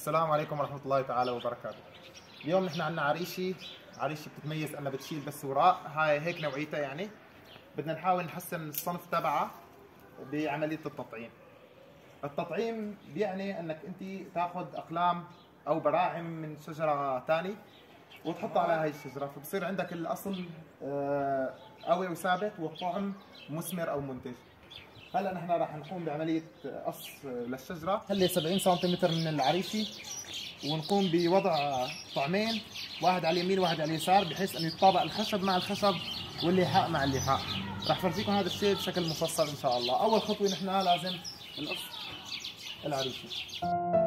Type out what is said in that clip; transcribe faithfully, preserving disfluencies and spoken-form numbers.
السلام عليكم ورحمة الله تعالى وبركاته. اليوم نحن عندنا عريشة، عريشة بتتميز انها بتشيل بس وراء، هاي هيك نوعيتها يعني. بدنا نحاول نحسن الصنف تبعها بعملية التطعيم. التطعيم بيعني انك انت تاخذ اقلام او براعم من شجرة ثانية وتحطها على هاي الشجرة، فبصير عندك الاصل قوي وثابت والطعم مثمر او منتج. هلا نحن راح نقوم بعملية قص للشجرة، خلي سبعين سنتيمتر من العريشة، ونقوم بوضع طعمين، واحد على اليمين وواحد على اليسار، بحيث انه يتطابق الخشب مع الخشب واللحاء مع اللحاء. راح فرجيكم هذا الشيء بشكل مفصل ان شاء الله. اول خطوة نحن لازم نقص العريشة.